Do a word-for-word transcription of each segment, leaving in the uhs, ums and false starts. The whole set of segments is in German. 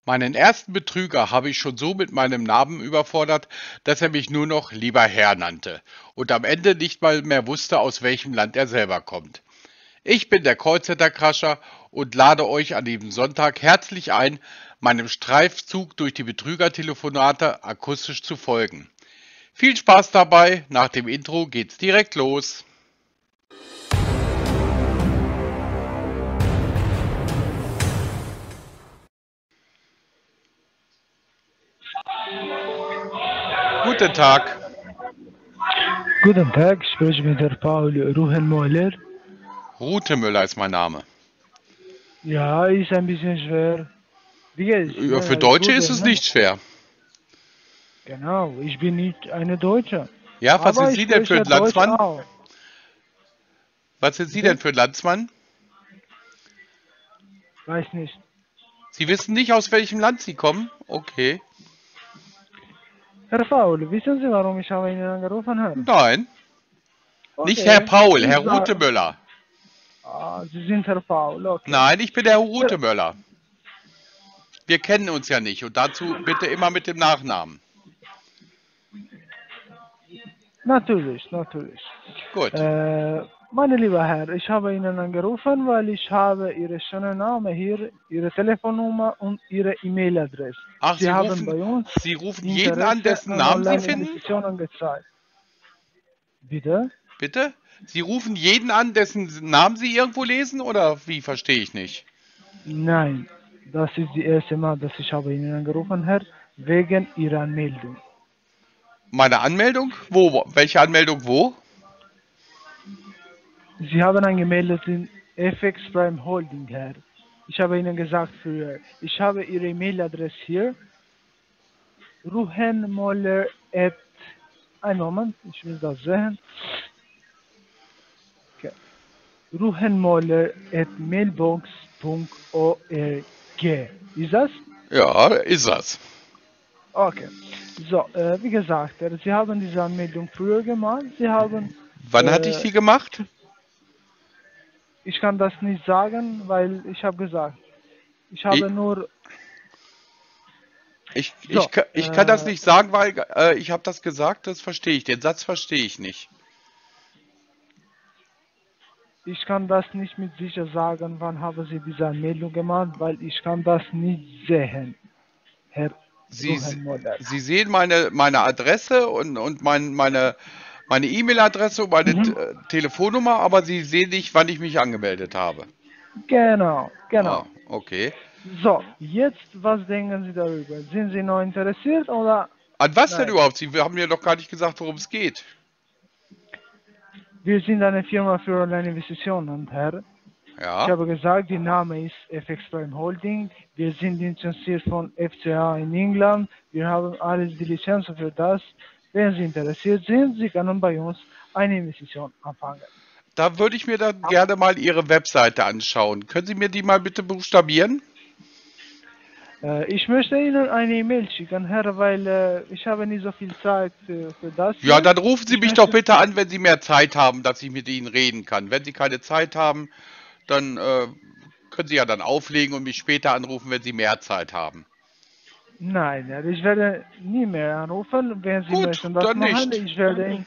Meinen ersten Betrüger habe ich schon so mit meinem Namen überfordert, dass er mich nur noch lieber Herr nannte und am Ende nicht mal mehr wusste, aus welchem Land er selber kommt. Ich bin der Callcenter-Crasher und lade euch an diesem Sonntag herzlich ein, meinem Streifzug durch die Betrügertelefonate akustisch zu folgen. Viel Spaß dabei, nach dem Intro geht's direkt los. Guten Tag. Guten Tag, ich spreche mit Herrn Paul Ruhenmoller. Rutemöller ist mein Name. Ja, ist ein bisschen schwer. Wie geht's? Ja, Ne, für alles Deutsche gut, ist es ne? nicht schwer. Genau, ich bin nicht eine Deutsche. Ja, was sind Aber ich Sie denn für ein spreche Deutsch Landsmann? auch. Was sind Sie denn Bitte? für ein Landsmann? Weiß nicht. Sie wissen nicht, aus welchem Land Sie kommen? Okay. Herr Paul, wissen Sie, warum ich habe Ihnen angerufen habe? Nein, nicht Herr Okay, Paul, ich Herr sage... Rutemöller. Ah, Sie sind Herr Paul, okay. Nein, ich bin der Herr Herr, Rutemöller. Wir kennen uns ja nicht und dazu bitte immer mit dem Nachnamen. natürlich, natürlich. Gut. Äh, meine lieber Herr, ich habe Ihnen angerufen, weil ich habe Ihre schöne Name hier, Ihre Telefonnummer und Ihre E-Mail-Adresse. Ach, Sie Sie haben rufen, bei uns Sie rufen jeden an, Interesse dessen an Namen Sie finden? Online-Investitionen gezeigt. Bitte? Bitte? Sie rufen jeden an, dessen Namen Sie irgendwo lesen oder wie verstehe ich nicht? Nein, das ist die erste Mal, dass ich habe Ihnen angerufen, Herr, wegen Ihrer Anmeldung. Meine Anmeldung? Wo? Welche Anmeldung wo? Sie haben angemeldet in F X Prime Holding, Herr. Ich habe Ihnen gesagt früher, ich habe Ihre E-Mail-Adresse hier, ruhenmoller at, einen Moment, ich will das sehen, okay. ruhenmoller at mailbox punkt org. Ist das? Ja, ist das. Okay. So, äh, wie gesagt, äh, Sie haben diese Anmeldung früher gemacht. Sie haben, Wann hatte ich äh, die gemacht? ich kann das nicht sagen, weil ich habe gesagt, ich Ich, habe nur, ich, ich, so, ka- ich kann das äh, nicht sagen, weil äh, ich habe das gesagt, das verstehe ich. Den Satz verstehe ich nicht. ich kann das nicht mit sicher sagen, wann haben Sie diese Anmeldung gemacht, weil ich kann das nicht sehen, Herr Sie, Ruhenmoller. Sie sehen meine, meine Adresse und, und mein, meine, meine E-Mail-Adresse und meine Mhm. äh, Telefonnummer, aber Sie sehen nicht, wann ich mich angemeldet habe. Genau, Ah, genau. okay. So, jetzt, was denken Sie darüber? Sind Sie noch interessiert oder An was denn nein? überhaupt? Sie haben mir doch gar nicht gesagt, worum es geht. Wir sind eine Firma für Online-Investitionen, Herr. Ich Ja. habe gesagt, der Name ist F X Prime Holding. Wir sind lizenziert von F C A in England. Wir haben alles die Lizenzen für das. Wenn Sie interessiert sind, Sie können bei uns eine Investition anfangen. Da würde ich mir dann gerne mal Ihre Webseite anschauen. Können Sie mir die mal bitte buchstabieren? Äh, ich möchte Ihnen eine E-Mail schicken, Herr, weil äh, ich habe nicht so viel Zeit für, für das Ja, hier. dann rufen Sie Ich mich doch möchte, bitte an, wenn Sie mehr Zeit haben, dass ich mit Ihnen reden kann. Wenn Sie keine Zeit haben, dann äh, können Sie ja dann auflegen und mich später anrufen, wenn Sie mehr Zeit haben. nein, Herr, ich werde nie mehr anrufen. Wenn Sie Gut, möchten das dann machen, nicht. ich werde Ihnen,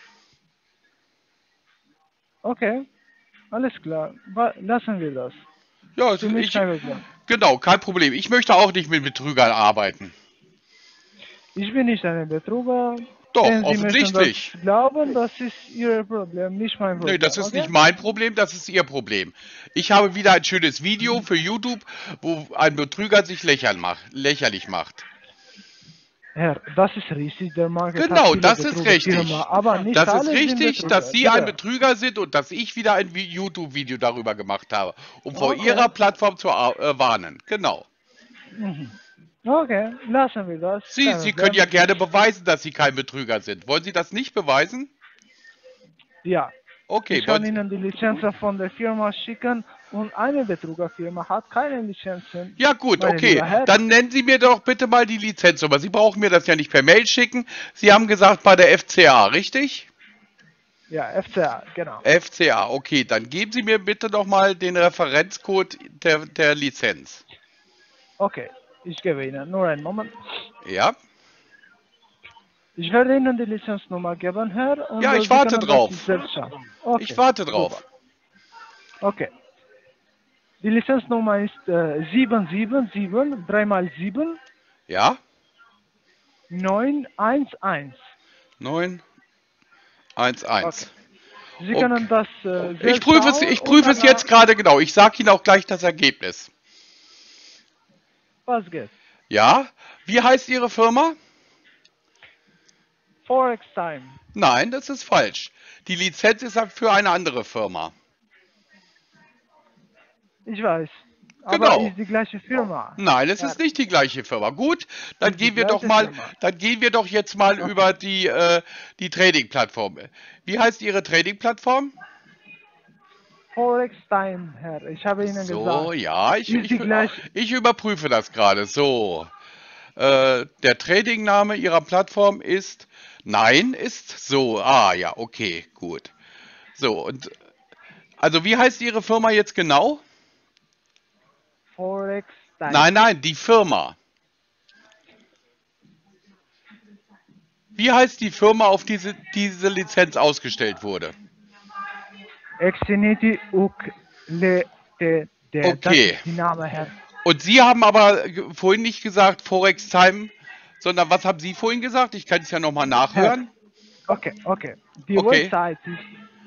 okay, alles klar, Wa- lassen wir das. Ja, Für mich ich, kein Problem. genau, kein Problem. Ich möchte auch nicht mit Betrügern arbeiten. Ich bin nicht ein Betrüger. Doch, Wenn Sie möchten das offensichtlich. glauben, das ist Ihr Problem, nicht mein Nee, das Problem, ist okay? nicht mein Problem, das ist Ihr Problem. Ich habe wieder ein schönes Video für YouTube, wo ein Betrüger sich lächerlich macht. Lächerlich macht. Herr, das ist richtig, der Markt hat Genau, viele das ist Betrügerfirmen, richtig. aber nicht Das ist alle sind richtig, dass Betrüger, Sie ein bitte. Betrüger sind und dass ich wieder ein Vi- YouTube-Video darüber gemacht habe, um vor Okay, Ihrer Plattform zu ar- äh, warnen. Genau. mhm. Okay, lassen wir das, Sie, kein Sie können Problem. ja gerne beweisen, dass Sie kein Betrüger sind. Wollen Sie das nicht beweisen? Ja, Okay, ich wollen kann Sie. Ihnen die Lizenzen von der Firma schicken und eine Betrügerfirma hat keine Lizenzen, Ja gut, meine okay. lieber Herr. Dann nennen Sie mir doch bitte mal die Lizenznummer. Sie brauchen mir das ja nicht per Mail schicken. Sie haben gesagt bei der F C A, richtig? Ja, F C A, genau. F C A, okay. Dann geben Sie mir bitte doch mal den Referenzcode der, der Lizenz. Okay, Ich gebe Ihnen nur einen Moment. Ja? Ich werde Ihnen die Lizenznummer geben, Herr, und Ja, äh, ich Sie warte können das drauf. selbst schauen. Ich Okay, warte super. drauf. Okay. Die Lizenznummer ist äh, sieben sieben sieben, drei mal sieben, Ja? neun eins eins. neun eins Okay. eins. Sie Okay. können das äh, Ich selbst prüfe es, schauen ich und prüfe es danach, jetzt gerade genau. Ich sage Ihnen auch gleich das Ergebnis. was geht? Ja? Wie heißt Ihre Firma? Forex Time. Nein, das ist falsch. Die Lizenz ist für eine andere Firma. Ich weiß. Aber Genau. ist die gleiche Firma. Nein, es Herr, ist nicht die gleiche Firma. Gut, dann ist die gehen wir doch gleiche mal, Firma. dann gehen wir doch jetzt mal Okay. über die, äh, die Trading-Plattform. Wie heißt Ihre Trading-Plattform? Forex Time, Herr. Ich habe Ihnen So, gesagt. ja, ich, Ist ich, die gleiche. ich überprüfe das gerade. So, äh, der Trading-Name Ihrer Plattform ist, nein, ist so. Ah, ja, okay, gut. So, und, also wie heißt Ihre Firma jetzt genau? Forex Time. Nein, nein, die Firma. Wie heißt die Firma, auf die diese, diese Lizenz ausgestellt wurde? Xfinity Uk Le T D. Das Okay. ist die Name, Herr. Und Sie haben aber ge- vorhin nicht gesagt Forex Time, sondern was haben Sie vorhin gesagt? Ich kann es ja nochmal Herr. nachhören. Okay, okay. Die Okay. Website ist.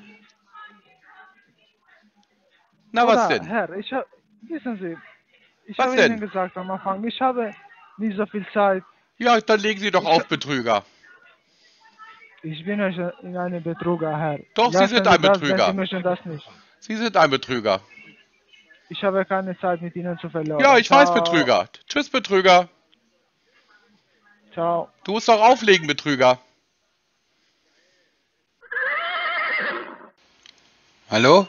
Na, was Oder, denn? Herr, ich habe. Wissen Sie, ich Was habe Ihnen denn? gesagt am Anfang, ich habe nicht so viel Zeit. Ja, dann legen Sie doch Ich, auf, Betrüger. ich bin euch in einem Betrüger, Herr. Doch, Sie sind Lassen Sie ein das, wenn Sie Betrüger. möchten das nicht. Sie sind ein Betrüger. Ich habe keine Zeit mit Ihnen zu Ja, verloren. ich weiß, Ciao. Betrüger. Tschüss, Betrüger. Ciao. Du musst doch auflegen, Betrüger. Hallo?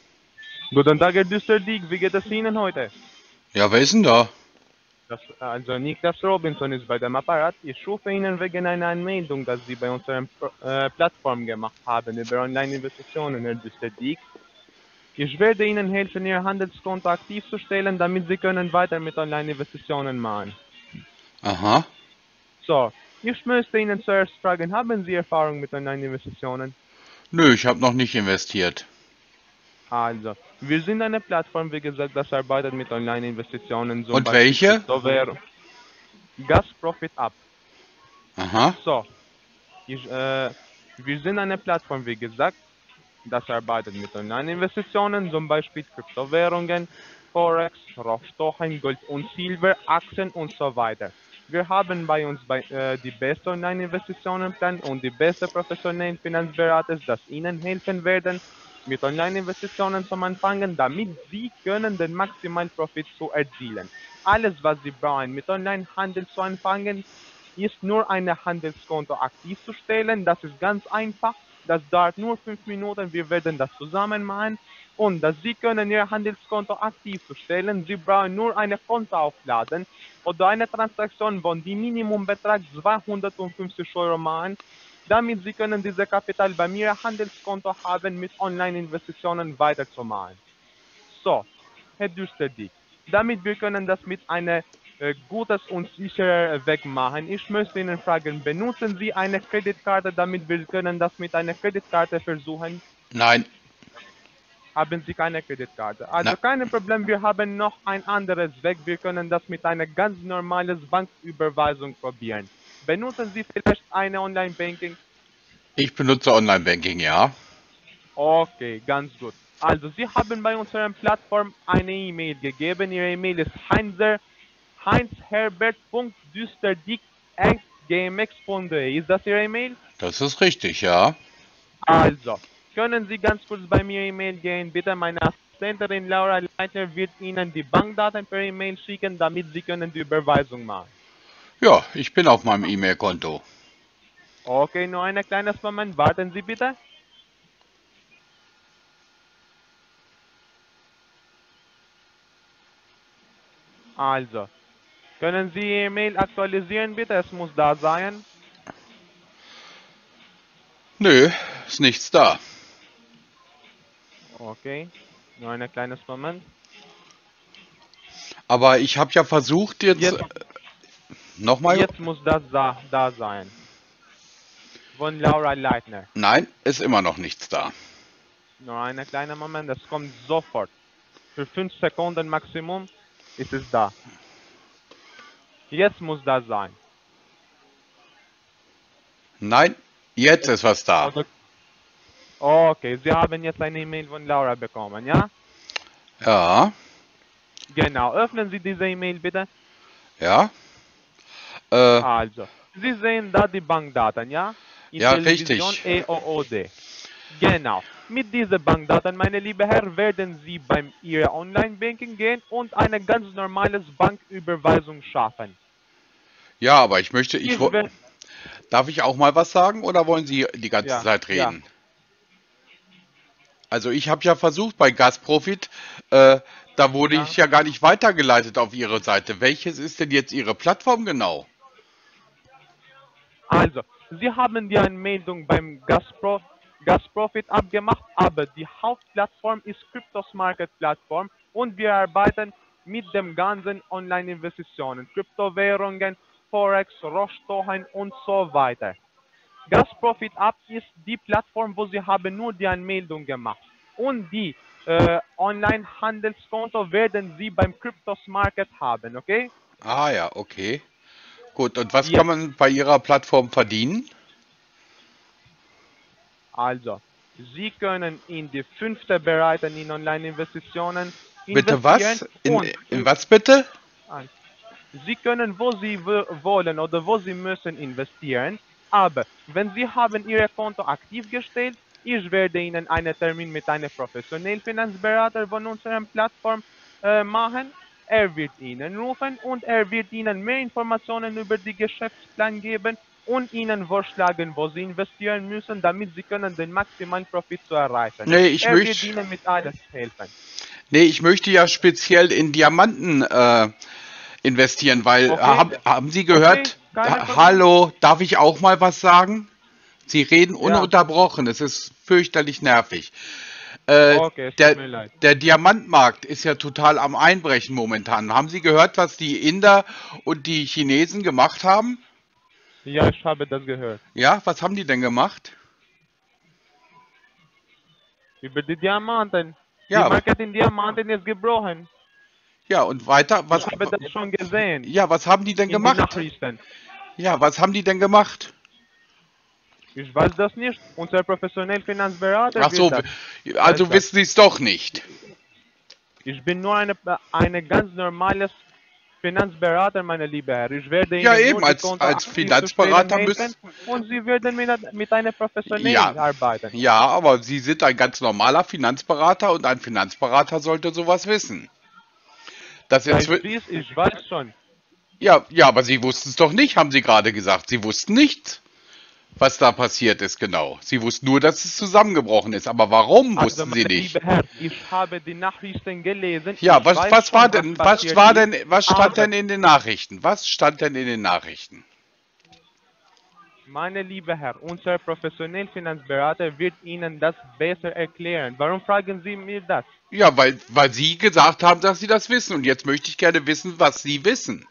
Guten Tag, Herr Düsterdiek. Wie geht es Ihnen heute? Ja, wer ist denn da? Das, also Niklas Robinson ist bei dem Apparat. Ich rufe Ihnen wegen einer Anmeldung, dass Sie bei unserer äh, Plattform gemacht haben über Online-Investitionen, Herr Düsterdiek. Ich werde Ihnen helfen, Ihr Handelskonto aktiv zu stellen, damit Sie können weiter mit Online-Investitionen machen. Aha. So, ich möchte Ihnen zuerst fragen, haben Sie Erfahrung mit Online-Investitionen? Nö, ich habe noch nicht investiert. Also, wir sind eine Plattform, wie gesagt, das arbeitet mit Online-Investitionen, zum Und Beispiel welche? Kryptowährung. Gas Profit Up. Aha. So, ich, äh, wir sind eine Plattform, wie gesagt, das arbeitet mit Online-Investitionen, zum Beispiel Kryptowährungen, Forex, Rohstoffen, Gold und Silber, Aktien und so weiter. Wir haben bei uns bei, äh, die beste Online-Investitionenplan und die beste professionellen Finanzberater, das Ihnen helfen werden, mit Online-Investitionen zu anfangen, damit Sie können den maximalen Profit zu erzielen. Alles, was Sie brauchen, mit Online-Handel zu anfangen, ist nur ein Handelskonto aktiv zu stellen. Das ist ganz einfach. Das dauert nur fünf Minuten. Wir werden das zusammen machen. Und dass Sie können Ihr Handelskonto aktiv zu stellen. Sie brauchen nur eine Konto aufladen oder eine Transaktion von dem Minimumbetrag zweihundertfünfzig Euro machen, damit Sie können diese Kapital bei mir Handelskonto haben, mit Online-Investitionen weiterzumachen. So, Herr Düsterdiek, damit wir können das mit einer äh, gutes und sicherer Weg machen. Ich möchte Ihnen fragen, benutzen Sie eine Kreditkarte, damit wir können das mit einer Kreditkarte versuchen? Nein. Haben Sie keine Kreditkarte? Na, Also kein Problem, wir haben noch ein anderes Weg. Wir können das mit einer ganz normalen Banküberweisung probieren. Benutzen Sie vielleicht eine Online-Banking? ich benutze Online-Banking, ja. Okay, ganz gut. Also Sie haben bei unserer Plattform eine E-Mail gegeben. Ihre E-Mail ist heinzer heinzherbert.düsterdick at gmx punkt de. Ist das Ihre E-Mail? Das ist richtig, ja. Also, können Sie ganz kurz bei mir E-Mail gehen? Bitte, meine Assistentin Laura Leitner wird Ihnen die Bankdaten per E-Mail schicken, damit Sie können die Überweisung machen. Ja, ich bin auf meinem E-Mail-Konto. Okay, nur ein kleines Moment. Warten Sie bitte. Also, können Sie Ihr E-Mail aktualisieren, bitte? Es muss da sein. Nö, ist nichts da. Okay, nur ein kleines Moment. Aber ich habe ja versucht, jetzt Jetzt Nochmal? Jetzt muss das da, da sein. Von Laura Leitner. Nein, ist immer noch nichts da. Nur einen kleinen Moment, es kommt sofort. Für fünf Sekunden Maximum ist es da. Jetzt muss das sein. Nein, jetzt ist was da. Oder- Okay, Sie haben jetzt eine E-Mail von Laura bekommen, ja? Ja, Genau, öffnen Sie diese E-Mail bitte. ja. Äh, Also, Sie sehen da die Bankdaten, ja? Ja, Intellivision richtig. E O O D. Genau. Mit diesen Bankdaten, meine liebe Herr, werden Sie beim Ihr Online-Banking gehen und eine ganz normales Banküberweisung schaffen. ja, aber ich möchte, ich Ich wo- wer- darf ich auch mal was sagen oder wollen Sie die ganze Ja, Zeit ja. reden? Also ich habe ja versucht bei Gasprofit, äh, da wurde Ja. ich ja gar nicht weitergeleitet auf Ihre Seite. Welches ist denn jetzt Ihre Plattform genau? Also, Sie haben die Anmeldung beim Gaspro Gasprofit abgemacht, aber die Hauptplattform ist Kryptos Market Plattform und wir arbeiten mit dem ganzen Online-Investitionen, Kryptowährungen, Forex, Rohstoffen und so weiter. Gasprofit App ist die Plattform, wo Sie haben nur die Anmeldung gemacht. Und die äh, Online-Handelskonto werden Sie beim Kryptos Market haben, okay? Ah ja, okay. Gut, und was Jetzt. kann man bei Ihrer Plattform verdienen? Also, Sie können in die fünfte Bereich in Online-Investitionen Bitte was? In, und in was bitte? Sie können, wo Sie w- wollen oder wo Sie müssen investieren, aber wenn Sie haben Ihr Konto aktiv gestellt, ich werde Ihnen einen Termin mit einem professionellen Finanzberater von unserer Plattform äh, machen. Er wird Ihnen rufen und er wird Ihnen mehr Informationen über die Geschäftsplan geben und Ihnen vorschlagen, wo Sie investieren müssen, damit Sie können den maximalen Profit zu erreichen. Nee, ich er wird möchte, Ihnen mit alles helfen. nee, ich möchte ja speziell in Diamanten äh, investieren, weil Okay. hab, haben Sie gehört? Okay, keine Ha- Problem. Hallo, darf ich auch mal was sagen? Sie reden Ja. ununterbrochen, es ist fürchterlich nervig. Äh, Okay, es tut der, mir leid. der Diamantmarkt ist ja total am Einbrechen momentan. Haben Sie gehört, was die Inder und die Chinesen gemacht haben? Ja, ich habe das gehört. Ja, was haben die denn gemacht? Über die Diamanten. Ja. Die Market in Diamanten ist gebrochen. Ja, und weiter, was, Ich habe das schon gesehen. ja, was haben die denn in den gemacht? Nachrichten. Ja, was haben die denn gemacht? Ich weiß das nicht. Unser professioneller Finanzberater Ach so, wird das. also Weiß das. wissen Sie es doch nicht. Ich bin nur eine, eine ganz normales Finanzberater, meine liebe Herr. Ich werde Ja, Ihnen eben, nur die als- Konto als aktiv Finanzberater zu stellen müssen- helfen und Sie werden mit, mit einer professionellen Ja, arbeiten. ja, aber Sie sind ein ganz normaler Finanzberater und ein Finanzberater sollte sowas wissen. Das Ja, ich, inzwi- weiß, ich weiß schon. ja, ja, aber Sie wussten es doch nicht, haben Sie gerade gesagt. Sie wussten nicht, was da passiert ist, genau. Sie wussten nur, dass es zusammengebrochen ist. Aber warum Also, wussten Sie meine nicht? liebe Herr, ich habe die Nachrichten gelesen. Ja, Ich was, weiß was schon, war denn, was passiert war ist, denn, was stand aber- denn in den Nachrichten? Was stand denn in den Nachrichten? Meine liebe Herr, unser professioneller Finanzberater wird Ihnen das besser erklären. Warum fragen Sie mir das? Ja, weil, weil Sie gesagt haben, dass Sie das wissen. Und jetzt möchte ich gerne wissen, was Sie wissen.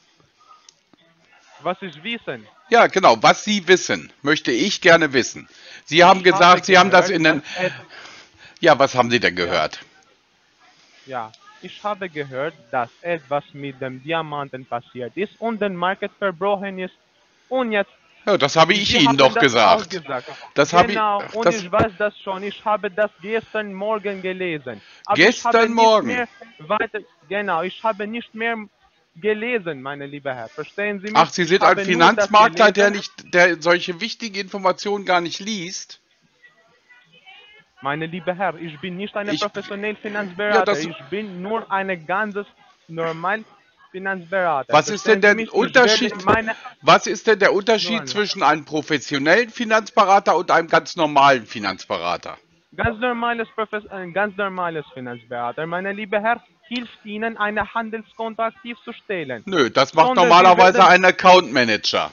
Was ich wissen? Ja, genau, was Sie wissen, möchte ich gerne wissen. Sie haben Ich gesagt, habe Sie haben das gehört, in den... dass et- Ja, was haben Sie denn gehört? Ja, ich habe gehört, dass etwas mit dem Diamanten passiert ist und der Markt verbrochen ist. Und jetzt. Ja, das habe ich Sie Ihnen haben doch das gesagt. Auch gesagt. Das habe ich- genau, und das- ich weiß das schon. Ich habe das gestern Morgen gelesen. Aber Gestern ich habe nicht Morgen? Mehr weiter, genau, ich habe nicht mehr gelesen, meine liebe Herr. Verstehen Sie mich? Ach, Sie Ich sind habe ein nur das Finanzmakler, der gelesen. nicht, der solche wichtigen Informationen gar nicht liest? Meine liebe Herr, ich bin nicht ein Ich- professioneller Finanzberater. Ja, das- ich bin nur ein ganzes normal Finanzberater. Was ist denn Verstehen der Sie mich? Ich Unterschied? werde Meine, Was ist denn der Nur Unterschied eine. zwischen einem professionellen Finanzberater und einem ganz normalen Finanzberater? ganz normales Profes ein ganz normales Finanzberater, meine liebe Herr, hilft Ihnen, ein Handelskonto aktiv zu stellen. Nö, das macht Sondern Sie normalerweise werden- ein Account Manager.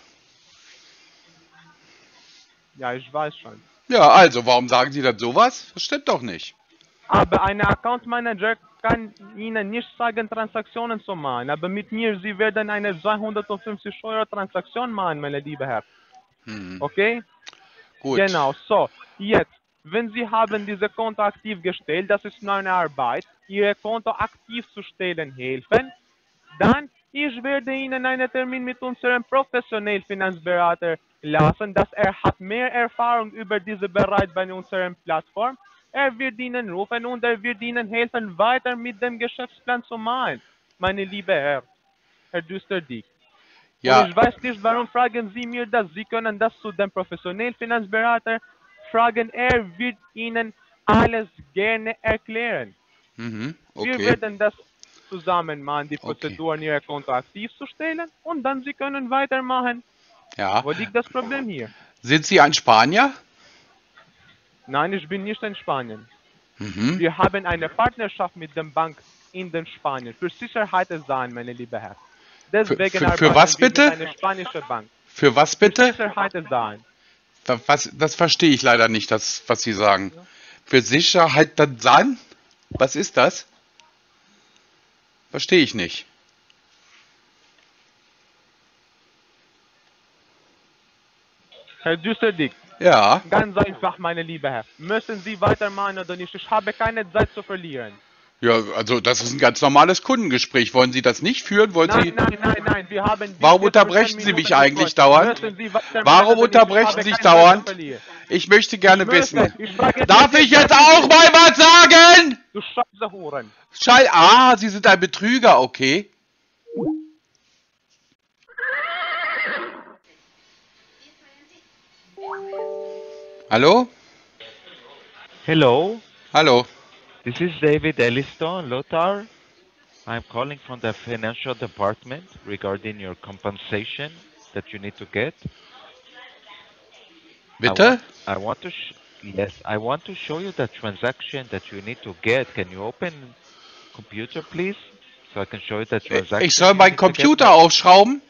Ja, ich weiß schon. Ja, also, warum sagen Sie dann sowas? Das stimmt doch nicht. Aber ein Account Manager kann Ihnen nicht zeigen, Transaktionen zu machen. Aber mit mir, Sie werden eine zweihundertfünfzig Euro Transaktion machen, meine liebe Herr. Hm. Okay? Gut. Genau, so. Jetzt, wenn Sie haben diese Konto aktiv gestellt, das ist nur eine Arbeit, Ihr Konto aktiv zu stellen helfen, dann ich werde Ihnen einen Termin mit unserem professionellen Finanzberater lassen, dass er hat mehr Erfahrung über diese Bereich bei unserer Plattform. Er wird Ihnen rufen und er wird Ihnen helfen, weiter mit dem Geschäftsplan zu machen, meine liebe Herr, Herr Düsterdick. Und Ja, ich weiß nicht, warum fragen Sie mir das. Sie können das zu dem professionellen Finanzberater fragen. Er wird Ihnen alles gerne erklären. mhm. Wir Okay. werden das zusammen machen, die Okay. Prozeduren, Ihr Konto aktiv zu stellen und dann Sie können weitermachen. Ja. Wo liegt das Problem hier? Sind Sie ein Spanier? Nein, ich bin nicht in Spanien. Mhm. Wir haben eine Partnerschaft mit der Bank in den Spanien für Sicherheit sein, meine liebe Herr. Für, Deswegen für, arbeiten für was wir bitte? mit einer spanischen Bank. Für was Für bitte? Sicherheit sein. Wa- Was, das verstehe ich leider nicht, das, was Sie sagen. Für Sicherheit dann sein? Was ist das? Verstehe ich nicht. Herr Düsterdick, Ja. ganz einfach, meine liebe Herr. Müssen Sie weitermachen oder nicht? Ich habe keine Zeit zu verlieren. Ja, also das ist ein ganz normales Kundengespräch. Wollen Sie das nicht führen? Wollen Nein, Sie? nein, nein, nein. Wir haben bis Warum jetzt für unterbrechen zehn Sie mich Minuten eigentlich gesprochen. dauernd? Müssen Sie weitermachen Warum oder nicht? Ich unterbrechen habe Sie sich keine Zeit zu dauernd? verlieren. Ich möchte gerne Ich möchte- wissen. ich frage Darf dich ich jetzt jetzt- auch mal was sagen? Du scheiße Huren. Schei ah, Sie sind ein Betrüger, okay. Hallo? Hello, Hallo. this is David Elliston, Lothar. I'm calling from the financial department regarding your compensation that you need to get. I Bitte? want, I want to, sh- yes, I want to show you the transaction that you need to get. Can you open computer, please, so I can show you the transaction? Ich soll you meinen need to get Computer right- aufschrauben?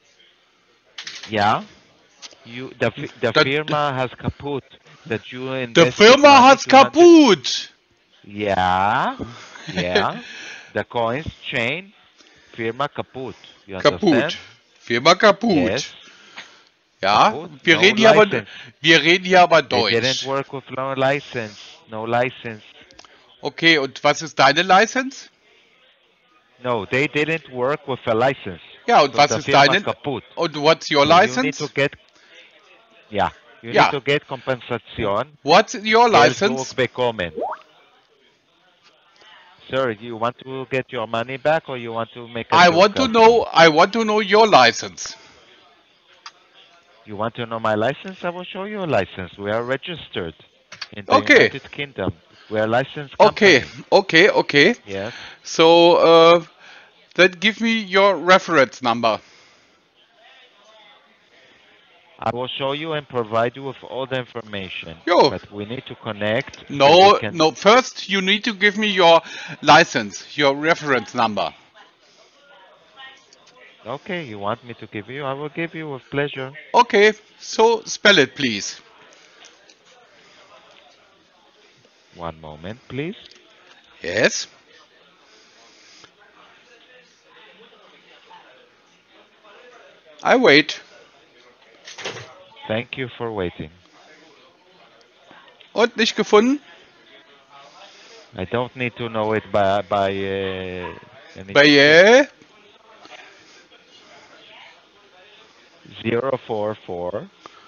Yeah. You, the, fi- the Das- firma has kaput. That you Die invested Firma money hat's to hundred- kaputt. Yeah, yeah. The coins chain, firma kaput. You Kaputt. understand? Firma kaputt. Yes. Ja, Kaputt. wir No reden hier aber, license. wir reden hier aber They didn't Deutsch. work with no license. No license. Okay, und was ist deine License? No, they didn't work with a license. Ja, und So was the ist firma deine? kaput. Und what's your So you need license? to get, yeah, you Ja. need to get compensation. What's your Geld license? zurückbekommen. Sir, you want to get your money back or you want to make a I joke want to out of know, me? I want to know your license. You want to know my license? I will show you a license. We are registered in the Okay. United Kingdom. We are a licensed company. Okay, okay, okay. Yes. So, uh, then give me your reference number. I will show you and provide you with all the information. Yo. But we need to connect. so No, we can- no, first you need to give me your license, your reference number. Okay, you want me to give you? I will give you with pleasure. Okay, so spell it please. One moment, please. Yes. I wait. Thank you for waiting. Und nicht gefunden? I don't need to know it by by uh, any Bei äh, zero four four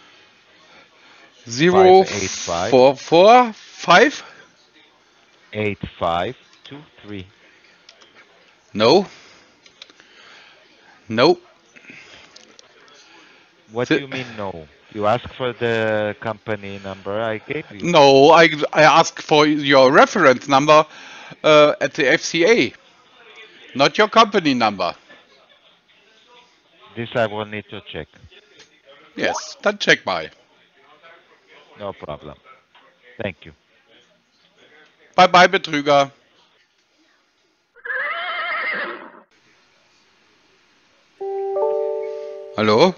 zero Five eight five. four four five? eight five two three. No. No. What The- do you mean no? You asked for the company number. I gave you. No, I, I ask for your reference number uh, at the F C A, not your company number. This I will need to check. Yes, dann check mal. No problem. Thank you. Bye bye, Betrüger. Hallo?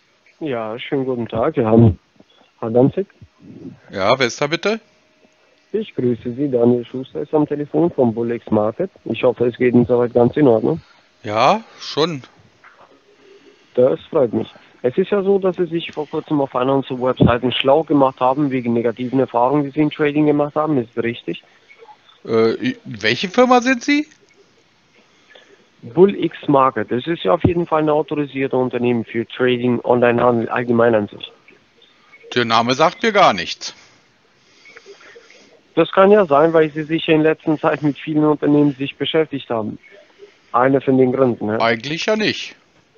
Ja, schönen guten Tag. Wir haben Herr Danzig. Ja, wer ist da bitte? Ich grüße Sie, Daniel Schuster ist am Telefon vom Bullix Market. Ich hoffe, es geht Ihnen soweit ganz in Ordnung. Ja, schon. Das freut mich. Es ist ja so, dass Sie sich vor kurzem auf einer unserer Webseiten schlau gemacht haben, wegen negativen Erfahrungen, die Sie im Trading gemacht haben. Ist das richtig? Äh, welche Firma sind Sie? Bullix Market. Das ist ja auf jeden Fall ein autorisiertes Unternehmen für Trading, Onlinehandel allgemein an sich. Der Name sagt mir gar nichts. Das kann ja sein, weil Sie sich ja in letzter Zeit mit vielen Unternehmen sich beschäftigt haben. Einer von den Gründen. Ja? Eigentlich ja nicht.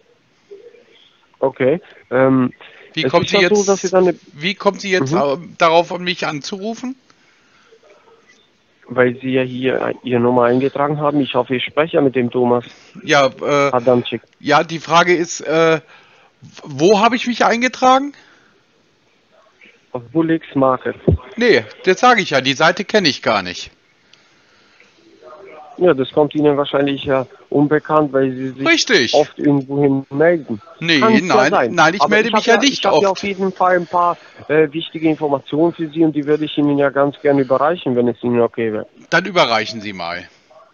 Okay. Ähm, Wie es kommt ist sie ja jetzt, so, dass Sie dann eine, wie kommt sie jetzt Mhm. äh, darauf, um mich anzurufen? weil Sie ja hier Ihre Nummer eingetragen haben. Ich hoffe, ich spreche ja mit dem Thomas Ja, äh, Adamczyk. ja, die Frage ist, äh, wo habe ich mich eingetragen? Auf Bullix Market. Nee, das sage ich ja, die Seite kenne ich gar nicht. Ja, das kommt Ihnen wahrscheinlich ja unbekannt, weil Sie sich Richtig. oft irgendwohin melden. Nee, Kann's ja nein, sein. nein, ich Aber melde hab mich ja Ich nicht habe ja oft. auf jeden Fall ein paar äh, wichtige Informationen für Sie und die würde ich Ihnen ja ganz gerne überreichen, wenn es Ihnen okay wäre. Dann überreichen Sie mal.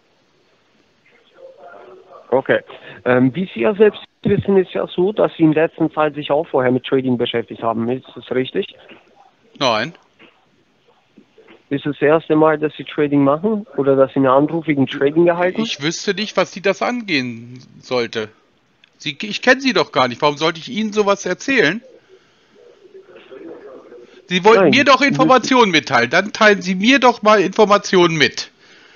Okay. Ähm, wie Sie ja selbst wissen, ist ja so, dass Sie in letzter Zeit sich auch vorher mit Trading beschäftigt haben. Ist das richtig? Nein. Ist es das erste Mal, dass Sie Trading machen oder dass Sie einen Anruf wegen Trading erhalten? Ich wüsste nicht, was Sie das angehen sollte. Sie, ich kenne Sie doch gar nicht. Warum sollte ich Ihnen sowas erzählen? Sie wollten Nein, mir doch Sie Informationen mitteilen. Dann teilen Sie mir doch mal Informationen mit.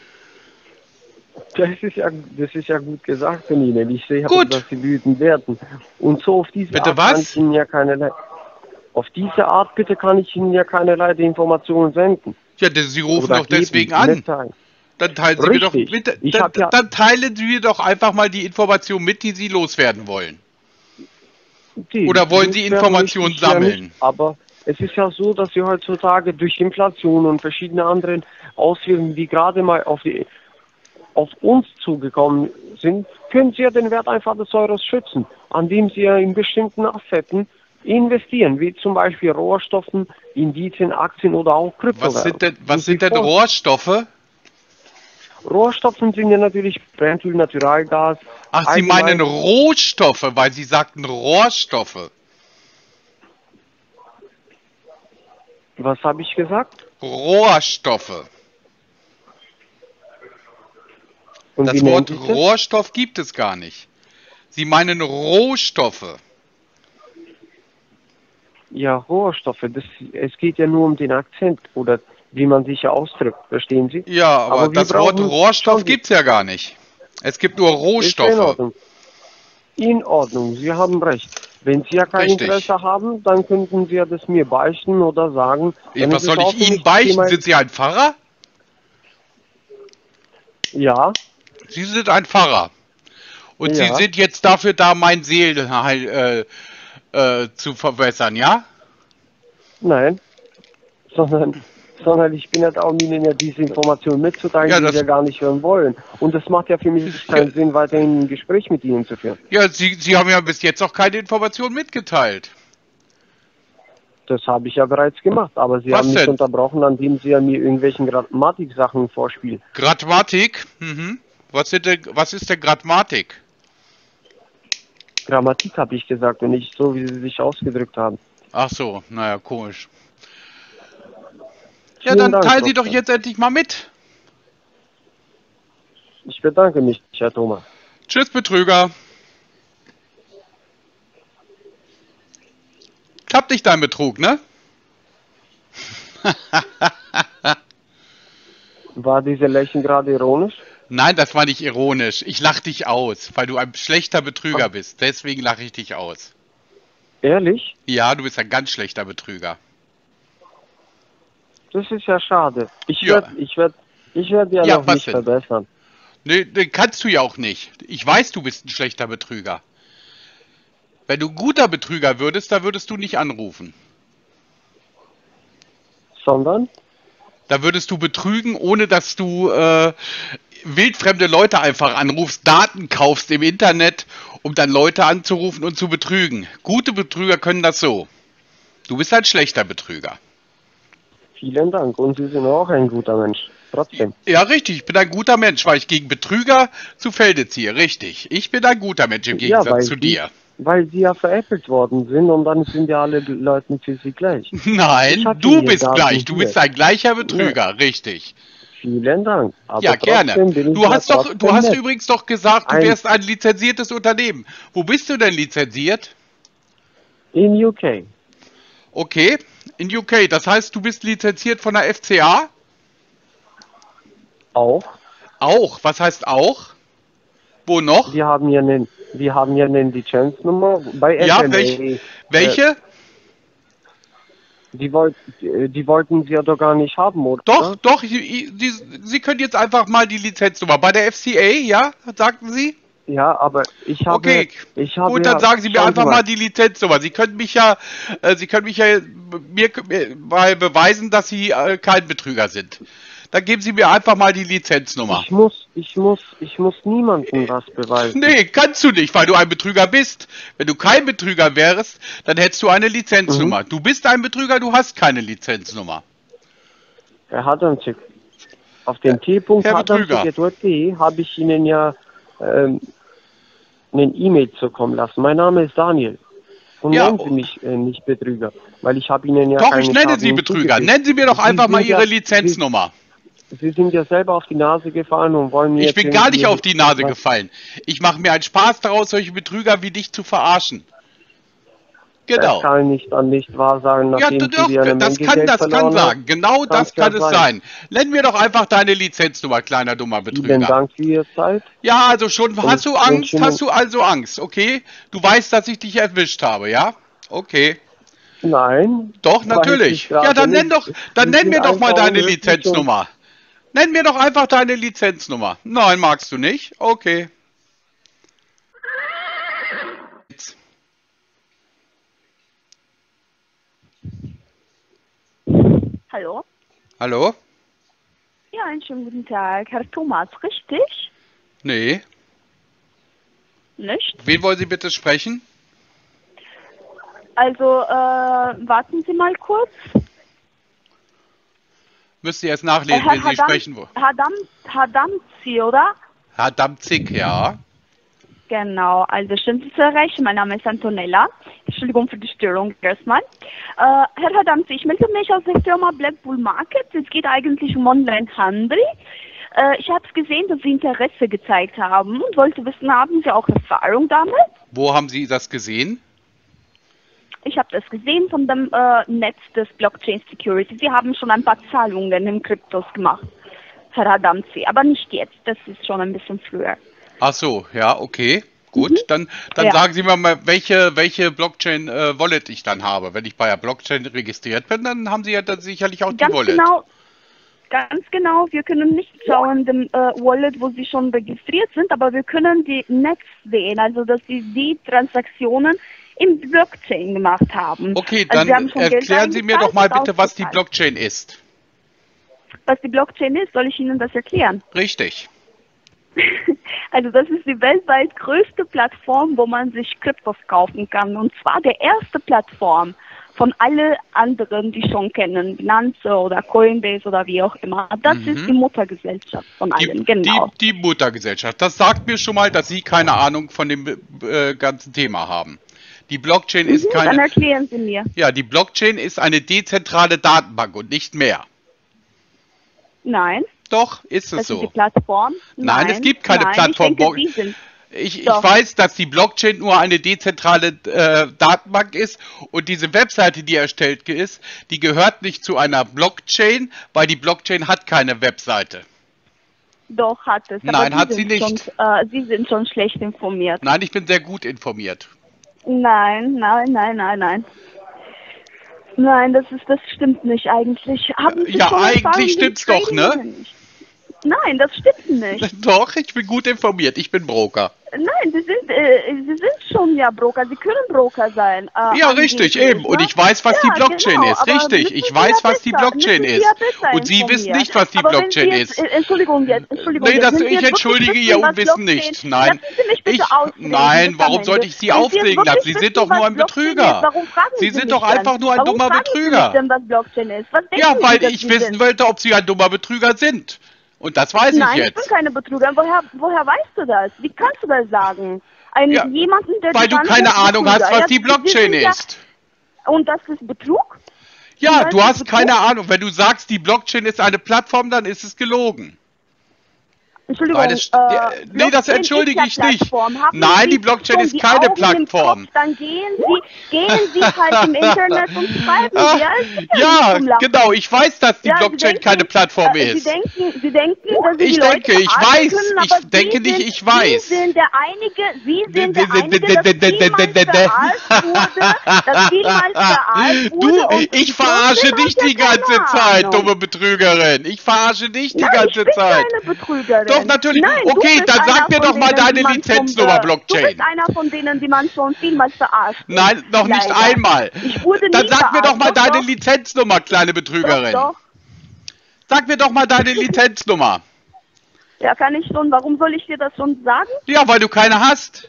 Das ist ja, das ist ja gut gesagt von Ihnen. Ich sehe, Gut. dass Sie wütend werden. Und so auf diese Bitte Art was? kann ich Ihnen ja keinerlei. Auf diese Art bitte kann ich Ihnen ja keinerlei Informationen senden. Ja, denn Sie rufen Oder doch deswegen geben, an. mitteilen. Dann teilen Sie mir doch Richtig. bitte, Ich dann, hab ja- dann teilen Sie mir doch einfach mal die Informationen mit, die Sie loswerden wollen. Die Oder wollen Sie loswerden Informationen möchte ich ja sammeln? nicht, aber es ist ja so, dass wir heutzutage durch Inflation und verschiedene andere Auswirkungen, die gerade mal auf die auf uns zugekommen sind, können Sie ja den Wert einfach des Euros schützen, indem Sie ja in bestimmten Assetten investieren, wie zum Beispiel Rohstoffen, Indizien, Aktien oder auch Kryptowährungen. Was sind denn, was Und sind denn Sie vor- Rohstoffe? Rohstoffen sind ja natürlich Brennöl, Naturalgas. Ach, Sie allgemein- meinen Rohstoffe, weil Sie sagten Rohstoffe. Was habe ich gesagt? Rohstoffe. Und Das wie Wort nennt sich das? Rohstoff gibt es gar nicht. Sie meinen Rohstoffe. Ja, Rohstoffe. Das, es geht ja nur um den Akzent oder wie man sich ja ausdrückt. Verstehen Sie? Ja, aber, Aber wir das Wort brauchen- Rohstoff schauen Sie- gibt's ja gar nicht. Es gibt nur Ist ja in Rohstoffe. Ordnung. In Ordnung, Sie haben recht. Wenn Sie ja kein Richtig. Interesse haben, dann könnten Sie ja das mir beichten oder sagen. dann Was ist es soll auch ich für Ihnen mich beichten? Thema- Sind Sie ein Pfarrer? Ja, Sie sind ein Pfarrer. Und Ja. Sie sind jetzt dafür da, mein Seelenheil äh, äh, zu verbessern, ja? nein. Sondern, sondern ich bin ja da, um Ihnen ja diese Information mitzuteilen, Ja, die das- Sie ja gar nicht hören wollen. Und es macht ja für mich keinen Ja. Sinn, weiterhin ein Gespräch mit Ihnen zu führen. Ja, Sie, Sie haben ja bis jetzt auch keine Informationen mitgeteilt. Das habe ich ja bereits gemacht, aber Sie Was haben mich denn? unterbrochen, indem Sie ja mir irgendwelchen Grammatik-Sachen vorspielen. Grammatik? Mhm. Was, sind denn, was ist denn Grammatik? Grammatik habe ich gesagt und nicht so, wie Sie sich ausgedrückt haben. Ach so, naja, komisch. Ja, Vielen dann Dank, teilen Sie doch Doktor. jetzt endlich mal mit. Ich bedanke mich, Herr Thomas. Tschüss, Betrüger. Klappt nicht dein Betrug, ne? War diese Lächeln gerade ironisch? Nein, das war nicht ironisch. Ich lach dich aus, weil du ein schlechter Betrüger bist. Deswegen lache ich dich aus. Ehrlich? Ja, du bist ein ganz schlechter Betrüger. Das ist ja schade. Ich Ja. werde ich werd, ich werd ja, Ja, noch was mich denn? verbessern. Nee, nee, kannst du ja auch nicht. Ich weiß, du bist ein schlechter Betrüger. Wenn du ein guter Betrüger würdest, da würdest du nicht anrufen. Sondern? Da würdest du betrügen, ohne dass du äh, wildfremde Leute einfach anrufst, Daten kaufst im Internet, um dann Leute anzurufen und zu betrügen. Gute Betrüger können das so. Du bist ein schlechter Betrüger. vielen Dank. Und Sie sind auch ein guter Mensch. Trotzdem. Ja, richtig. Ich bin ein guter Mensch, weil ich gegen Betrüger zu Felde ziehe. Richtig. Ich bin ein guter Mensch im Ja, Gegensatz weil zu Sie, dir. weil Sie ja veräppelt worden sind und dann sind ja alle Leute für Sie gleich. Nein, Ich hab du Ihnen bist Daten gleich. Du hier. bist ein gleicher Betrüger. Richtig. Vielen Dank. Aber Ja, gerne. trotzdem bin ich Du ja hast doch, du trotzdem hast nett. übrigens doch gesagt, du Ein- wärst ein lizenziertes Unternehmen. Wo bist du denn lizenziert? In U K. Okay, in U K. Das heißt, du bist lizenziert von der F C A? Auch. Auch. Was heißt auch? Wo noch? Wir haben ja einen, wir haben ja eine Lizenznummer bei Ja, F M A. welch, Äh, welche? die, wollt, die, die wollten Sie ja doch gar nicht haben, oder? Doch, doch, die, die, Sie können jetzt einfach mal die Lizenznummer. Bei der F C A, ja? Sagten Sie? Ja, aber ich habe, Okay, ich habe gut, dann ja, sagen Sie mir schauen einfach mal die Lizenznummer. Sie können mich ja, äh, Sie können mich ja mir, mir mal beweisen, dass Sie äh, kein Betrüger sind. Dann geben Sie mir einfach mal die Lizenznummer. Ich muss, ich muss, ich muss niemandem was beweisen. Nee, kannst du nicht, weil du ein Betrüger bist. Wenn du kein Betrüger wärst, dann hättest du eine Lizenznummer. Mhm. Du bist ein Betrüger, du hast keine Lizenznummer. Herr Hadamczyk, auf den T-Punkt Herr Betrüger. hadamczyk.de habe ich Ihnen ja ähm, einen E-Mail zukommen lassen. Mein Name ist Daniel. Und Ja. nennen Sie mich äh, nicht Betrüger, weil ich habe Ihnen ja Doch, keine ich nenne Schaden Sie Betrüger. hinzugefügt. Nennen Sie mir doch Sie einfach mal sind Ihre ja- Lizenznummer. Sie, Sie sind ja selber auf die Nase gefahren und wollen mir Ich jetzt bin gar nicht irgendwie- auf die Nase was- gefallen. Ich mache mir einen Spaß daraus, solche Betrüger wie dich zu verarschen. Genau. Das kann nicht dann nicht wahr sein, Ja, nachdem du, Sie doch, wieder eine das Menge kann, Geld das kann verloren haben. sagen. Genau das Kann's ja kann es sein. sein. Nenn mir doch einfach deine Lizenznummer, kleiner dummer Vielen Betrüger. Dank für Ihre Zeit. Ja, also schon, hast du und Angst? schönen- Hast du also Angst, okay? Du weißt, dass ich dich erwischt habe, ja? Okay. Nein. Doch, weiß natürlich. ich gerade Ja, dann nenn nicht. doch, dann Sie nenn sind mir doch mal einfach deine unhöflich Lizenznummer. Nenn mir doch einfach deine Lizenznummer. Nein, magst du nicht? Okay. Hallo? Hallo? Ja, einen schönen guten Tag. Herr Thomas, richtig? Nee. Nicht? Wen wollen Sie bitte sprechen? Also, äh, warten Sie mal kurz. Müsst ihr erst nachlesen, Herr wen Sie Hadam- sprechen wollen. Hadam, Hadamzi, oder? Herr Damzig, ja. Genau, also schön Sie zu erreichen. Mein Name ist Antonella. Entschuldigung für die Störung erstmal. Äh, Herr Hadamzi, ich melde mich aus der Firma Blackpool Markets. Es geht eigentlich um Onlinehandel. Äh, ich habe gesehen, dass Sie Interesse gezeigt haben und wollte wissen, haben Sie auch Erfahrung damit? Wo haben Sie das gesehen? Ich habe das gesehen von dem äh, Netz des Blockchain Security. Sie haben schon ein paar Zahlungen in Kryptos gemacht, Herr Adamzi, aber nicht jetzt. Das ist schon ein bisschen früher. Ach so, ja, okay. Gut, dann, dann Ja. sagen Sie mir mal, welche, welche Blockchain-Wallet ich dann habe. Wenn ich bei der Blockchain registriert bin, dann haben Sie ja dann sicherlich auch die Ganz Wallet. genau, ganz genau. Wir können nicht schauen dem äh, Wallet, wo Sie schon registriert sind, aber wir können die Netz sehen, also dass Sie die Transaktionen im Blockchain gemacht haben. Okay, Also dann Sie haben schon Geld erklären Sie mir eingezahlt doch mal und bitte, was die ausgezahlt. Blockchain ist. Was die Blockchain ist, soll ich Ihnen das erklären? Richtig. Also das ist die weltweit größte Plattform, wo man sich Kryptos kaufen kann. Und zwar der erste Plattform von alle anderen, die schon kennen, Binance oder Coinbase oder wie auch immer. Das Mhm. ist die Muttergesellschaft von Die, allen, genau. die, die Muttergesellschaft. Das sagt mir schon mal, dass Sie keine Ahnung von dem äh, ganzen Thema haben. Die Blockchain ist Mhm, dann keine. erklären Sie mir. Ja, die Blockchain ist eine dezentrale Datenbank und nicht mehr. Nein, Doch, ist es das ist so. die Plattform. Nein, es gibt keine nein, Plattform. Ich denke, Sie sind. Ich, ich Doch. weiß, dass die Blockchain nur eine dezentrale äh, Datenbank ist und diese Webseite, die erstellt ist, die gehört nicht zu einer Blockchain, weil die Blockchain hat keine Webseite. Doch, hat es. Nein, aber hat sie sind nicht. Schon, äh, Sie sind schon schlecht informiert. Nein, ich bin sehr gut informiert. Nein, nein, nein, nein, nein. Nein, das ist, das stimmt nicht eigentlich. Haben Sie Ja, schon eigentlich Erfahrung im stimmt's doch, Trading ne? oder nicht? Nein, das stimmt nicht. Doch, ich bin gut informiert. Ich bin Broker. Nein, Sie sind, äh, Sie sind schon ja Broker. Sie können Broker sein. Äh, Ja, richtig, eben. Und ich weiß, was die Ja, Blockchain genau, ist. aber Richtig. müssen Ich Sie weiß, ja was die besser- Blockchain müssen Sie ist. ja besser Und Sie wissen informiert. nicht, was die Aber wenn Blockchain Sie jetzt, ist. äh, Entschuldigung jetzt, Entschuldigung Nee, jetzt. das, Wenn Sie ich jetzt entschuldige wirklich Ihr wissen, was Unwissen Blockchain- nicht. Nein. Lassen Sie mich bitte Ich, ausreden, nein, bis warum am sollte Ende. ich Sie Wenn Sie jetzt aufregen lassen? wirklich Sie wissen, sind doch was nur ein Blockchain Betrüger. ist, warum fragen Sie Sie sind mich doch denn? einfach nur ein Warum dummer fragen Sie Betrüger. mich denn, was Blockchain ist? Was denken Ja, Sie, weil dass ich Sie wissen sind? wollte, ob Sie ein dummer Betrüger sind. Und das weiß Nein, ich ich bin jetzt. keine Betrüger. Woher, woher weißt du das? Wie kannst du das sagen? Ein, Ja, jemanden, der Weil die du ganze keine Zeit Ahnung hast, Betrüger. was Ja, die Sie Blockchain sind ja- ist. Und das ist Betrug? Ja, das du ist hast Betrug? keine Ahnung. Wenn du sagst, die Blockchain ist eine Plattform, dann ist es gelogen. Entschuldigung, Nein, das, äh, ja, nee, das Blockchain entschuldige ist ich ja nicht. Plattform. Haben Nein, Sie die Blockchain schon ist die keine Augen im Plattform. Kopf, dann gehen Sie, gehen Sie halt im Internet und schreiben Ah, Sie. Ja, es ist ja ja, nicht zum Lachen. genau. Ich weiß, dass die Ja, Sie Blockchain denken, keine Plattform äh, ist. Sie denken, Sie denken, dass Sie Ich die Leute denke, ich verarschen weiß. können, Ich aber Sie denke nicht, sind, ich weiß. Sie sind der Einige, Sie sind der D- d- Einige, d- das d- d- d- vielmals d- d- verarscht wurde, das vielmals verarscht wurde. Du, und ich die verarsche Blockchain dich hat ja die ganze keine Zeit, Ahnung. dumme Betrügerin. Ich verarsche dich die Nein, ganze ich bin Zeit. keine Betrügerin. Doch, natürlich. Nein, du Okay, bist dann einer sag mir von doch mal denen, deine die man schon Lizenznummer, be- Blockchain. Du bist einer von denen, die man schon vielmals verarscht. Nein, noch nicht Leider. einmal. Ich wurde Dann nie sag mir doch verarscht. mal Doch, deine doch. Lizenznummer, kleine Betrügerin. Doch, doch. Sag mir doch mal deine Lizenznummer. Ja, kann ich schon. Warum soll ich dir das schon sagen? Ja, weil du keine hast.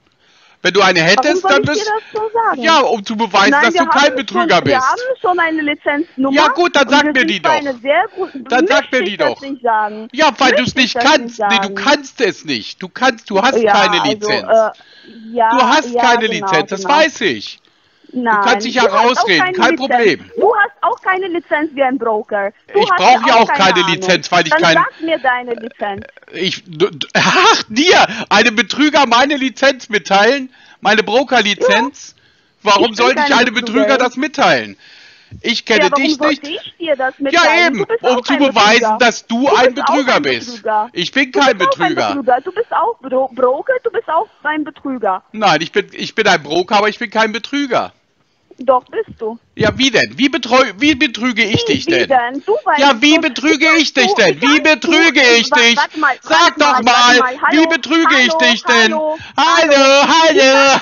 Wenn du eine Warum hättest, soll dann ich dir bist das schon sagen? ja, um zu beweisen, Nein, dass wir du kein haben Betrüger schon, bist. Wir haben schon eine Lizenznummer. Ja, gut, dann und sag wir mir sind die bei doch. einer sehr guten, Dann Möchte sag mir ich die das doch. Nicht sagen. Ja, weil du es Möchte ich nicht das kannst. Nee, du sagen. kannst es nicht. Du kannst, du hast ja, keine also, Lizenz. äh, ja, Du hast ja, keine genau, Lizenz, das genau. weiß ich. Nein, kannst dich ja du hast auch rausreden, keine kein Lizenz. Problem. Du hast auch keine Lizenz wie ein Broker. Du Ich hast brauche ja auch keine Ahnung. Lizenz, weil ich Dann kein- sag mir deine Lizenz. Ich, du, du- ach, dir, einem Betrüger meine Lizenz mitteilen? Meine Brokerlizenz? Warum Ich bin sollte ich keine einem Betrüger Betrügerin. das mitteilen? Ich kenne ja, warum dich sollte nicht. ich dir das Ja, mitteilen? eben, Du bist um auch zu ein beweisen, Betrüger. dass du, Du ein bist auch Betrüger ein bist. Betrüger. Ich bin Du kein bist auch ein Betrüger. Betrüger. Du bist auch Bro Broker, du bist auch ein Betrüger. Nein, ich bin, ich bin ein Broker, aber ich bin kein Betrüger. Doch, bist du. Ja, wie denn? Wie, betreu wie betrüge ich Wie, dich wie denn? denn? Du weißt Ja, wie schon- betrüge wie ich dich kannst du- denn? Wie kannst betrüge du- ich wa- dich? Warte mal, Sag warte doch mal, mal, warte mal. wie Hallo, betrüge ich hallo, dich denn? hallo, Hallo,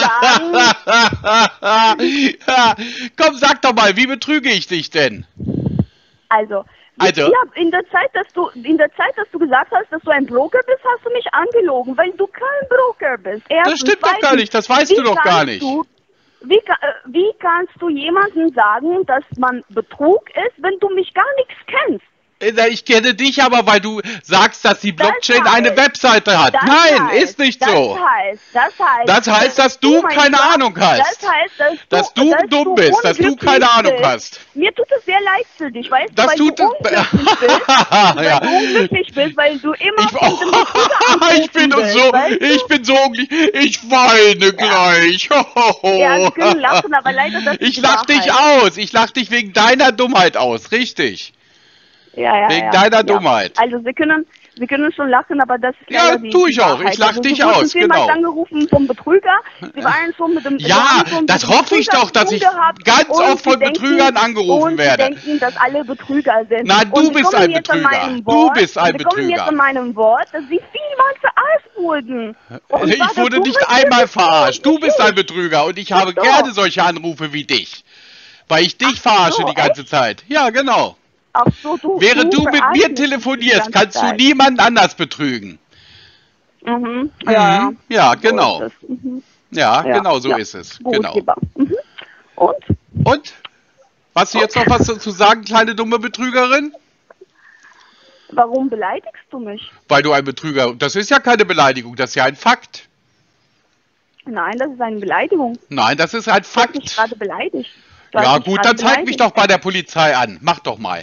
hallo. hallo. Komm, sag doch mal, wie betrüge ich dich denn? Also, Also? ja, in der Zeit, dass du in der Zeit, dass du gesagt hast, dass du ein Broker bist, hast du mich angelogen, weil du kein Broker bist. Erstens, Das stimmt doch gar zweitens, nicht, das weißt wie du doch gar kannst nicht. Du, wie, ka- äh, wie kannst du jemandem sagen, dass man Betrug ist, wenn du mich gar nichts kennst? Ich kenne dich aber, weil du sagst, dass die Blockchain heißt- eine Webseite hat. Das Nein, heißt, ist nicht das so. Heißt, das heißt, Das heißt, dass du mein keine Lieber, Ahnung hast. Das heißt, dass du, Dass du dass dumm bist, dass du unglücklich keine Ahnung bist. hast. Mir tut es sehr leid für dich, weißt Das du, weil tut du es- unglücklich bist. Weil Ja. du unglücklich bist, weil du immer Ich, von dem Betrüger ich bin angerufen so, bist, weißt du? ich bin so unglücklich. Ich weine gleich. Ja, wir können lachen, aber leider das ist Ich die lach dich Wahrheit. aus. Ich lach dich wegen deiner Dummheit aus. Richtig. Ja, ja, Wegen ja, deiner ja. Dummheit. Also wir können, wir können schon lachen, aber das ist Ja, leider die, tu die ich auch. Ich Wahrheit. lach also, dich Sie wurden aus, vielmals genau. angerufen vom Betrüger. Sie waren schon mit dem. Sie Ja, haben schon mit das dem hoffe ich Betrüger doch, dass zu ich tun gehabt ganz und oft Sie von denken, Betrügern angerufen und werde. Sie denken, dass alle Betrüger sind. Nein, du und Sie bist kommen ein jetzt an Betrüger. meinem Du Wort, bist ein Sie kommen jetzt Betrüger. an meinem Wort, dass Sie vielmals verarscht wurden. Und Ich zwar der wurde nicht Dummheit einmal der verarscht. Du Betrüger. bist ein Betrüger und ich habe doch. gerne solche Anrufe wie dich. Weil ich dich Ach verarsche so, die ganze Zeit. Ja, mit Ach so, du, Während du mit verarschst mir mich die telefonierst, ganze kannst du Zeit. niemanden anders betrügen. Mhm. Ja, Mhm. Ja, so genau. ist es. Mhm. Ja, Ja, genau so ja. ist es. Gut, Genau. lieber. Mhm. Und? Und? Hast du jetzt noch was zu sagen, kleine dumme Betrügerin? Warum beleidigst du mich? Weil du ein Betrüger. Das ist ja keine Beleidigung, das ist ja ein Fakt. Nein, das ist eine Beleidigung. Nein, das ist ein Du hast mich Fakt. gerade beleidigt. Du hast Ja mich gut, gerade dann zeig mich beleidigt. doch bei der Polizei an. Mach doch mal.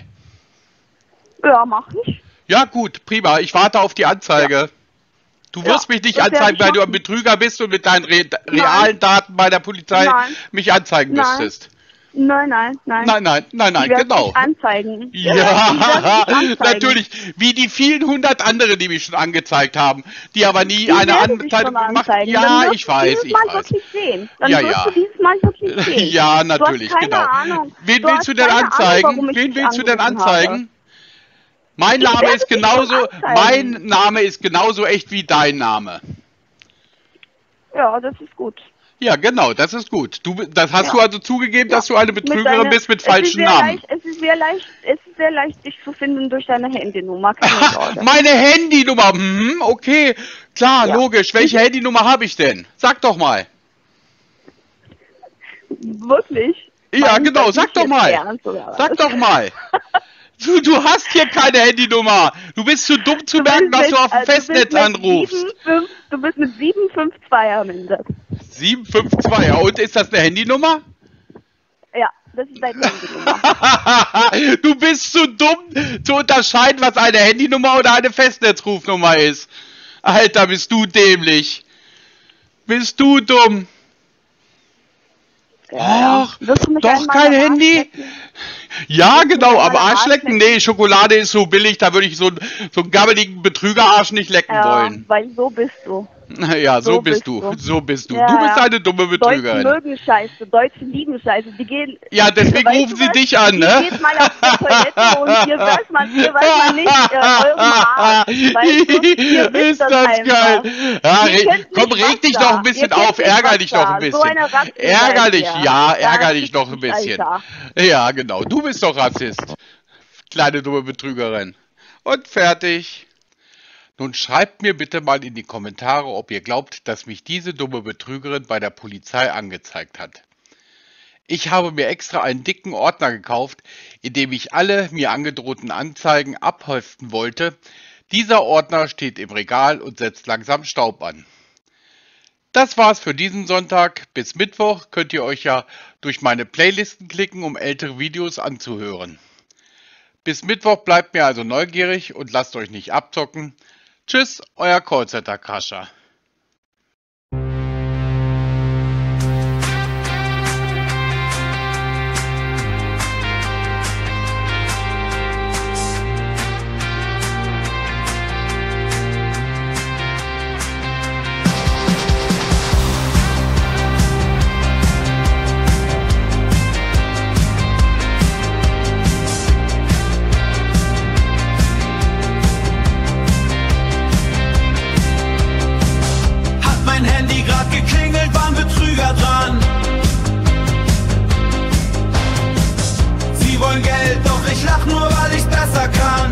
Ja, mach ich. Ja gut, prima. Ich warte auf die Anzeige. Du Ja, wirst mich nicht das werde anzeigen, ich weil du ein machen. Betrüger bist und mit deinen re realen Daten bei der Polizei Nein. mich anzeigen Nein. müsstest. Nein, nein, nein. Nein, nein, nein, nein, ich werde genau. dich anzeigen. Ja, ich werde dich anzeigen. natürlich. Wie die vielen hundert anderen, die mich schon angezeigt haben, die aber nie Die eine werden dich Anzeige schon gemacht anzeigen. haben. Dann Ja, wirst ich du weiß, dieses ich Mal weiß. wirklich sehen. Dann Ja, wirst ja. du dieses Mal wirklich sehen. Ja, Du natürlich, hast keine genau. Ahnung. Wen Du willst hast du denn keine Ahnung, anzeigen? warum ich Wen dich willst du denn angerufen anzeigen? Mein Ich Name werde ist dich genauso, schon anzeigen. mein Name ist genauso echt wie dein Name. Ja, das ist gut. Ja, genau, das ist gut. Du, das hast Ja. du also zugegeben, dass du eine Mit Betrügerin deiner- bist mit es ist falschen sehr Namen. Leicht, es ist sehr leicht, es ist sehr leicht, dich zu finden durch deine Handynummer. Keine Sorge. Meine Handynummer, hm, okay, klar, Ja. logisch. Welche Handynummer habe ich denn? Sag doch mal. Wirklich? Ja, Meinst genau, du sag nicht doch jetzt mal. ernst, oder was? Sag doch mal. Du, du hast hier keine Handynummer. Du bist zu dumm zu Du merken, bist dass du mit- auf dem äh, du bist Festnetz mit anrufst. sieben fünf Du bist mit sieben fünf zwei am Ende. sieben fünf zwei, ja, und ist das eine Handynummer? Ja, das ist deine Handynummer. Du bist zu dumm zu unterscheiden, was eine Handynummer oder eine Festnetzrufnummer ist. Alter, bist du dämlich. Bist du dumm. Ach, Wirst du mich doch einmal kein am Arsch Handy? lecken? Ja, Willst du genau, mir aber mal am Arsch Arsch lecken? Nee, Schokolade ist so billig, da würde ich so, so einen gabbeligen Betrügerarsch nicht lecken Ja, wollen. weil so bist du. Ja, so, so bist bist du, du. so bist du. Ja, du bist ja. eine dumme Deutsche Betrügerin. mögen Scheiße, Deutsche lieben Scheiße. Die gehen. Ja, deswegen Weißt rufen du sie was? dich an, Die ne? geht mal auf die Toilette und hier weiß man, hier weiß man nicht äh, eurem Arsch. Weißt du? Ihr wisst Ist das, das einfach. geil. Ja, Ihr re kennt komm, nicht reg dich Wasser. doch ein bisschen Ihr kennt auf, nicht ärger dich doch ein Wasser. So bisschen. eine Ratte Ärger seid dich, ihr. ja, ärger Ja, dich noch ein richtig, bisschen. Alter. Ja, genau, du bist doch Rassist. Kleine dumme Betrügerin. Und fertig. Nun schreibt mir bitte mal in die Kommentare, ob ihr glaubt, dass mich diese dumme Betrügerin bei der Polizei angezeigt hat. Ich habe mir extra einen dicken Ordner gekauft, in dem ich alle mir angedrohten Anzeigen abheften wollte. Dieser Ordner steht im Regal und setzt langsam Staub an. Das war's für diesen Sonntag. Bis Mittwoch könnt ihr euch ja durch meine Playlisten klicken, um ältere Videos anzuhören. Bis Mittwoch bleibt mir also neugierig und lasst euch nicht abzocken. Tschüss, euer Callcenter-Crasher. Hat mein Handy grad geklingelt, war ein Betrüger dran. Sie wollen Geld, doch ich lach nur, weil ich's besser kann.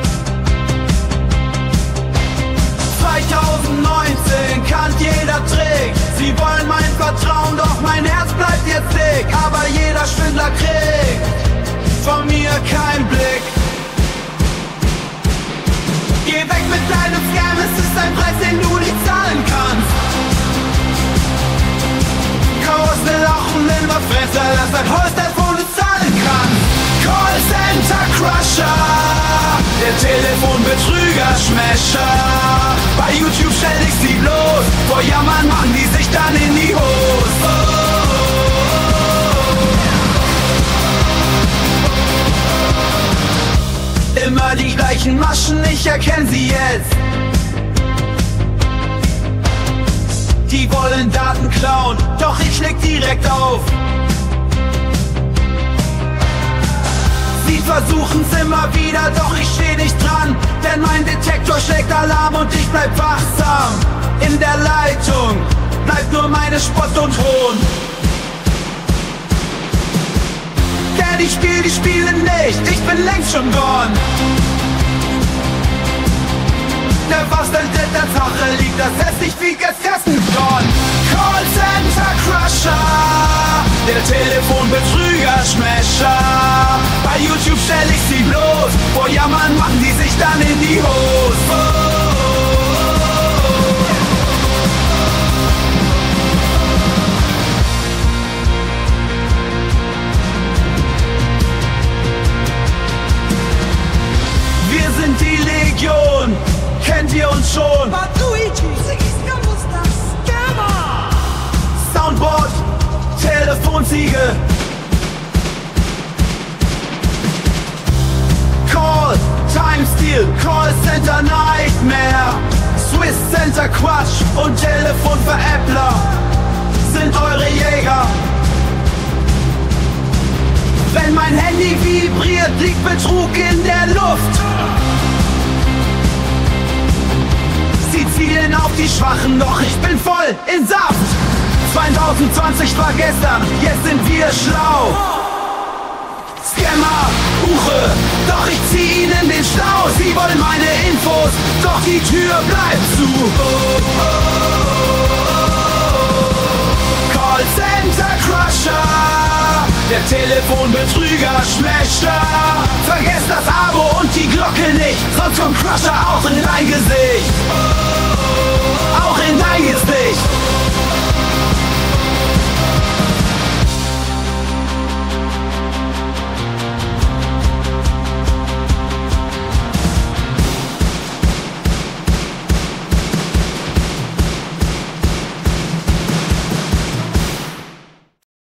zweitausendneunzehn kannt jeder Trick. Sie wollen mein Vertrauen, doch mein Herz bleibt jetzt dick. Aber jeder Schwindler kriegt von mir kein Blick. Geh weg mit deinem Scam, es ist ein Preis, den du nicht zahlen kannst. Chaos will lachen, immer Fresser, lass ein Holz, das wo du zahlen kannst. Callcenter Crusher, der Telefonbetrüger-Schmescher. Bei YouTube stell ich sie bloß, vor Jammern machen die sich dann in die Hose. Immer die gleichen Maschen, ich erkenn sie jetzt. Die wollen Daten klauen, doch ich leg direkt auf. Sie versuchen's immer wieder, doch ich steh nicht dran. Denn mein Detektor schlägt Alarm und ich bleib wachsam. In der Leitung bleibt nur meine Spott und Hohn. Denn ich spiel die Spiele nicht, ich bin längst schon gone. Der Verstand in der Sache liegt, das heißt nicht wie gesessen gone. Callcenter Crusher, der Telefonbetrüger-Schmescher. Bei YouTube stell ich sie bloß, vor Jammern machen die sich dann in die Hose. Wir sind die Legion, kennt ihr uns schon? Soundboard, Telefonziege. Call, Time Steal, Call Center Nightmare. Swiss Center Quatsch und Telefonveräppler sind eure Jäger. Wenn mein Handy vibriert, liegt Betrug in der Luft. zielen auf die Schwachen, doch ich bin voll in Saft. zwanzig zwanzig war gestern, jetzt sind wir schlau. Scammer, Buche, doch ich zieh ihnen den Stau. Sie wollen meine Infos, doch die Tür bleibt zu. Callcenter Crusher, der Telefonbetrüger Schmächter. Vergesst das Abo und die Glocke nicht, sonst kommt Crusher auch in dein Gesicht. Auch in dein Gesicht.